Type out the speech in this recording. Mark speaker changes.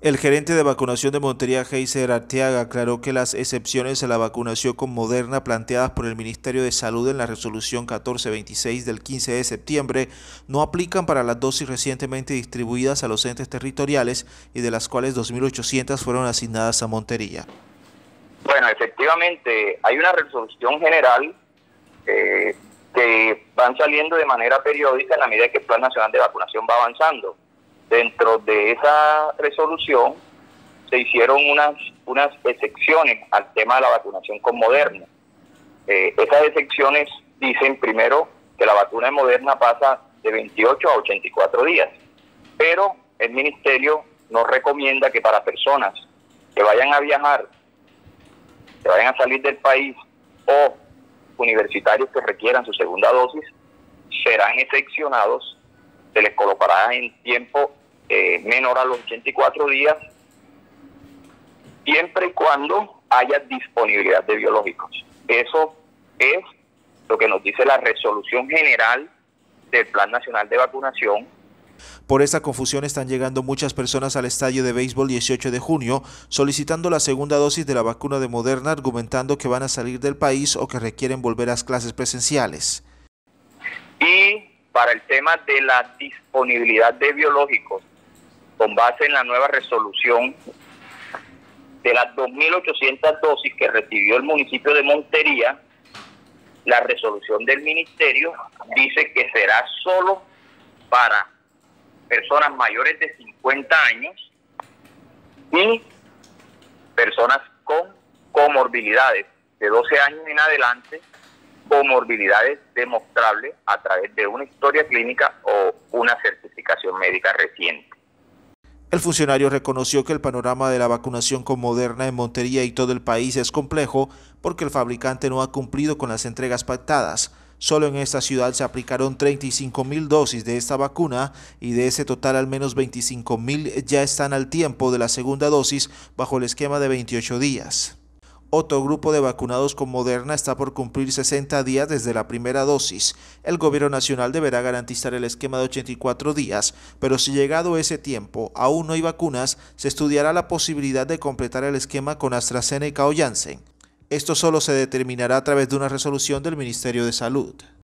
Speaker 1: El gerente de vacunación de Montería, Heiser Arteaga, aclaró que las excepciones a la vacunación con Moderna planteadas por el Ministerio de Salud en la resolución 1426 del 15 de septiembre no aplican para las dosis recientemente distribuidas a los entes territoriales y de las cuales 2.800 fueron asignadas a Montería.
Speaker 2: Bueno, efectivamente, hay una resolución general que van saliendo de manera periódica en la medida que el Plan Nacional de Vacunación va avanzando. Dentro de esa resolución se hicieron unas excepciones al tema de la vacunación con Moderna. Esas excepciones dicen primero que la vacuna de Moderna pasa de 28 a 84 días, pero el Ministerio nos recomienda que para personas que vayan a viajar, que vayan a salir del país o universitarios que requieran su segunda dosis, serán excepcionados, se les colocará en tiempo menor a los 84 días, siempre y cuando haya disponibilidad de biológicos. Eso es lo que nos dice la resolución general del Plan Nacional de Vacunación.
Speaker 1: Por esta confusión están llegando muchas personas al estadio de béisbol 18 de junio solicitando la segunda dosis de la vacuna de Moderna, argumentando que van a salir del país o que requieren volver a las clases presenciales.
Speaker 2: Y para el tema de la disponibilidad de biológicos, con base en la nueva resolución, de las 2.800 dosis que recibió el municipio de Montería, la resolución del ministerio dice que será solo para personas mayores de 50 años y personas con comorbilidades de 12 años en adelante, comorbilidades demostrables a través de una historia clínica o una certificación médica reciente.
Speaker 1: El funcionario reconoció que el panorama de la vacunación con Moderna en Montería y todo el país es complejo porque el fabricante no ha cumplido con las entregas pactadas. Solo en esta ciudad se aplicaron 35.000 dosis de esta vacuna y de ese total al menos 25.000 ya están al tiempo de la segunda dosis bajo el esquema de 28 días. Otro grupo de vacunados con Moderna está por cumplir 60 días desde la primera dosis. El gobierno nacional deberá garantizar el esquema de 84 días, pero si llegado ese tiempo aún no hay vacunas, se estudiará la posibilidad de completar el esquema con AstraZeneca o Janssen. Esto solo se determinará a través de una resolución del Ministerio de Salud.